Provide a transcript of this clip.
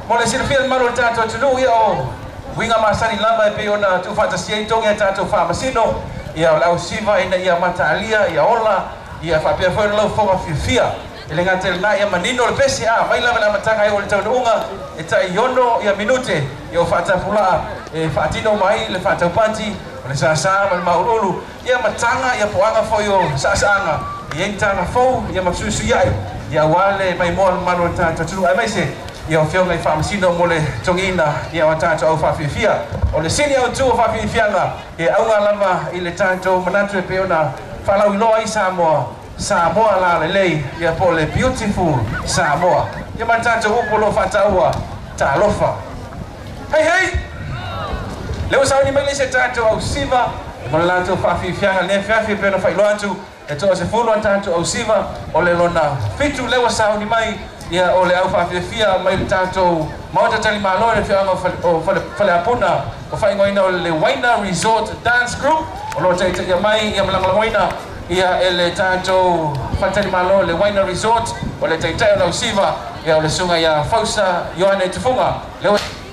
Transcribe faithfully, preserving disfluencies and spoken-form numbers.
mo le silfia maro tato tunu ia o winga masani lama e pe ona tu fantasia tonga tato fa masino ia o siva ina ia matalia ia ola ia fa pe foi lo fo fia ele ngatel na ia manino le pesi a mai lama na matanga ia o le taunga e tai yono ia minute ia fata pula e fatino mai le fata panti le sa sa mal maululu ia matanga ia poanga fo yo sa sanga ia tanga fo ia masusu ia ia wale mai mo mano tato tunu ai mai se ia fio ngai famasino mole tongina ia watato au fafifia o le sini au tu fafifianga ia au lama ile tanto manatu e peona falau loa i Samoa Samoa la le lei ia pole beautiful Samoa ia mantato upolo fataua talofa hei hei leo sauni mai se tanto au siva mo lanto fafifianga le fafi peona failoantu e to se fulo tanto au siva o le lona fitu leo sauni mai ia ole au fafia mai tanto mauta tali malo le fia o fale apuna o fai ngoina o le Waina Resort Dance Group o lo tai ia mai ia malanga ngoina ia ele tanto fatali malo le Waina Resort o le tai tai o siva ia o le sunga ia Fausa Yohane Tufunga le